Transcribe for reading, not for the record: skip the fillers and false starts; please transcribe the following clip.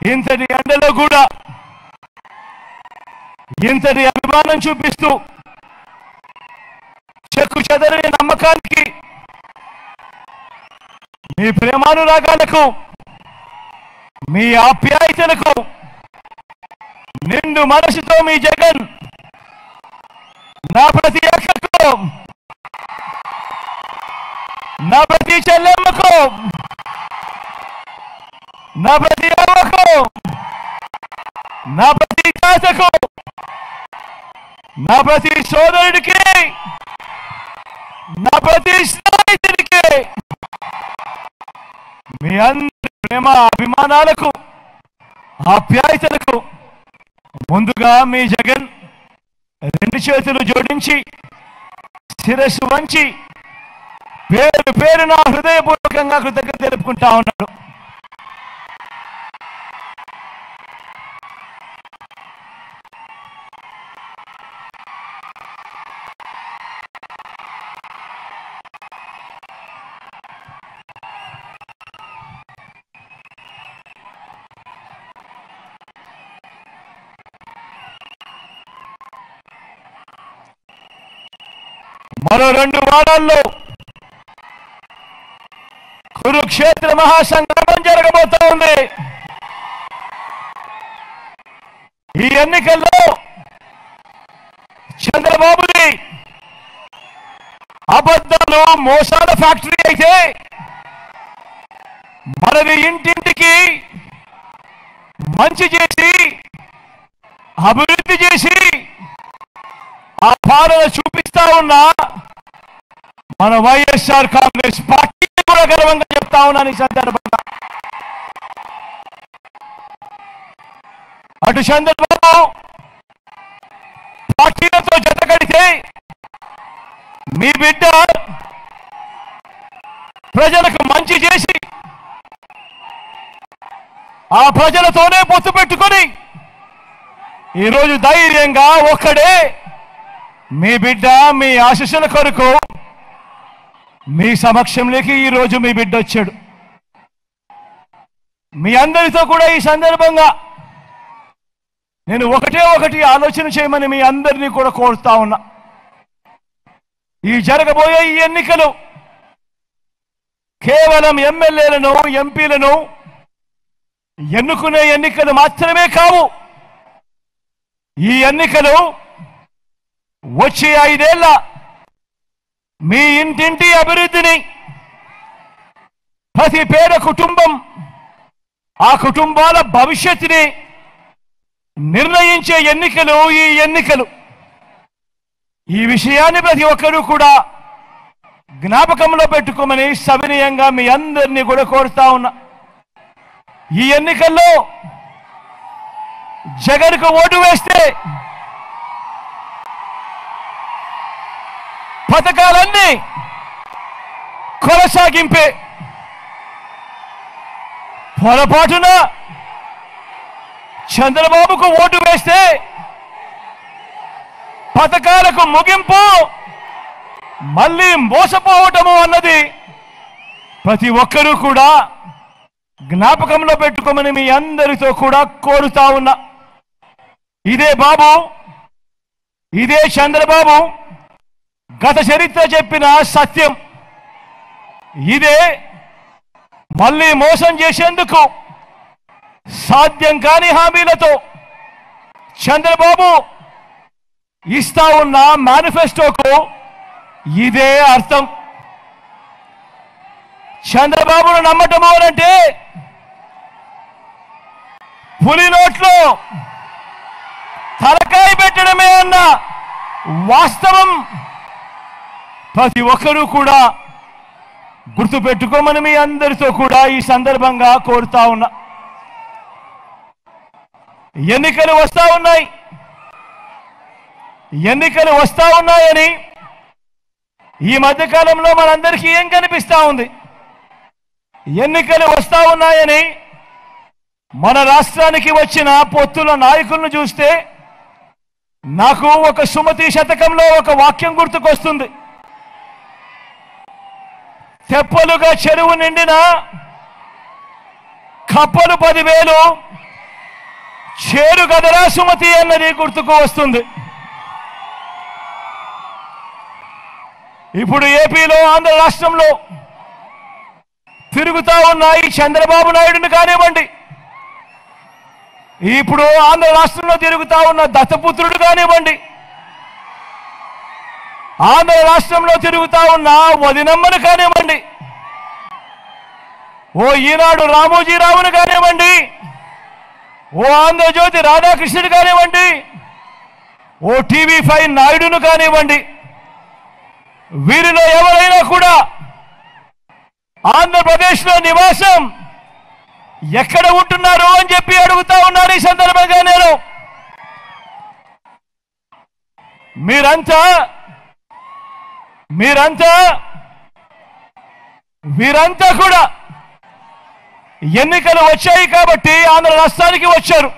ఇంతటి ఎండలో కూడా ఇంతటి అభిమానం చూపిస్తూ చెక్కు చెదరని నమ్మకానికి, మీ ప్రేమానురాగాలకు, మీ ఆప్యాయతలకు నిండు మనసుతో మీ జగన్ నా ప్రతి అక్కకు, నా ప్రతి చెల్లెమ్మకు, నా ప్రతి అమ్మకు, నా ప్రతి తాతకు, నా ప్రతి సోదరుడికి, నా ప్రతి స్నేహితుడికి, మీ అందరి ప్రేమ అభిమానాలకు, ఆప్యాయతలకు ముందుగా మీ జగన్ రెండు చేతులు జోడించి శిరస్సు వంచి పేరు పేరున హృదయపూర్వకంగా కృతజ్ఞత తెలుపుకుంటా ఉన్నాడు. మరో 2 వారాల్లో కురుక్షేత్ర మహాసంగ్రామం జరగబోతా ఉంది. ఈ ఎన్నికల్లో చంద్రబాబుది అబద్ధాలు మోసాల ఫ్యాక్టరీ అయితే మనది ఇంటింటికి మంచి చేసి అభివృద్ధి చేసి ఆ పాలన చూపిస్తా ఉన్నా మన వైఎస్ఆర్ కాంగ్రెస్ పార్టీ కూడా గర్వంగా చెప్తా ఉన్నాను. ఈ సందర్భంగా అటు చంద్రబాబు పార్టీలతో జతకడితే మీ బిడ్డ ప్రజలకు మంచి చేసి ఆ ప్రజలతోనే పొత్తు పెట్టుకొని ఈరోజు ధైర్యంగా ఒక్కడే మీ బిడ్డ మీ ఆశీస్సుల కొరకు మీ సమక్షంలోకి ఈరోజు మీ బిడ్డ వచ్చాడు. మీ అందరితో కూడా ఈ సందర్భంగా నేను ఒకటి ఆలోచన చేయమని మీ అందరినీ కూడా కోరుతా ఉన్నా. ఈ జరగబోయే ఈ ఎన్నికలు కేవలం ఎమ్మెల్యేలను ఎంపీలను ఎన్నుకునే ఎన్నికలు మాత్రమే కావు. ఈ ఎన్నికలు వచ్చే 5 ఏళ్ల మీ ఇంటింటి అభివృద్ధిని, ప్రతి పేద కుటుంబం ఆ కుటుంబాల భవిష్యత్తుని నిర్ణయించే ఎన్నికలు ఈ ఎన్నికలు. ఈ విషయాన్ని ప్రతి ఒక్కరూ కూడా జ్ఞాపకంలో పెట్టుకోమని సవినయంగా మీ అందరినీ కూడా కోరుతా ఉన్నా. ఈ ఎన్నికల్లో జగన్కు ఓటు వేస్తే పథకాలన్నీ కొనసాగింపే. పొరపాటున చంద్రబాబుకు ఓటు వేస్తే పథకాలకు ముగింపు, మళ్ళీ మోసపోవటము అన్నది ప్రతి ఒక్కరూ కూడా జ్ఞాపకంలో పెట్టుకోమని మీ అందరితో కూడా కోరుతా ఉన్నా. ఇదే బాబు, ఇదే చంద్రబాబు గత చరిత్ర చెప్పిన సత్యం. ఇదే మళ్ళీ మోసం చేసేందుకు సాధ్యం కాని హామీలతో చంద్రబాబు ఇస్తా ఉన్న మేనిఫెస్టోకు ఇదే అర్థం. చంద్రబాబును నమ్మటము అంటే పులి నోట్లో తలకాయ పెట్టడమే అన్న వాస్తవం ప్రతి ఒక్కరూ కూడా గుర్తుపెట్టుకోమని మీ అందరితో కూడా ఈ సందర్భంగా కోరుతా ఉన్నా. ఎన్నికలు వస్తా ఉన్నాయి. ఎన్నికలు వస్తా ఉన్నాయని ఈ మధ్యకాలంలో మనందరికీ ఏం కనిపిస్తా ఉంది? ఎన్నికలు వస్తా ఉన్నాయని మన రాష్ట్రానికి వచ్చిన పొత్తుల నాయకులను చూస్తే నాకు ఒక సుమతి శతకంలో ఒక వాక్యం గుర్తుకొస్తుంది. తెప్పలుగా చెరువు నిండిన కప్పలు 10,000 చేరు గదరా సుమతి అన్నది గుర్తుకు వస్తుంది. ఇప్పుడు ఏపీలో ఆంధ్ర రాష్ట్రంలో తిరుగుతా ఉన్న ఈ చంద్రబాబు నాయుడుని కానివ్వండి, ఇప్పుడు ఆంధ్ర రాష్ట్రంలో తిరుగుతా ఉన్న దత్తపుత్రుడు కానివ్వండి, ఆంధ్ర రాష్ట్రంలో తిరుగుతా ఉన్న వదినమ్మను కానివ్వండి, ఓ ఈనాడు రామోజీరావును కానివ్వండి, ఓ ఆంధ్రజ్యోతి రాధాకృష్ణుడు కానివ్వండి, ఓ TV5 నాయుడును కానివ్వండి, వీరిలో ఎవరైనా కూడా ఆంధ్రప్రదేశ్లో నివాసం ఎక్కడ ఉంటున్నారు అని చెప్పి అడుగుతా ఉన్నాను. ఈ సందర్భంగా నేను వీరంతా కూడా ఎన్నికలు వచ్చాయి కాబట్టి ఆంధ్ర రాష్ట్రానికి వచ్చారు.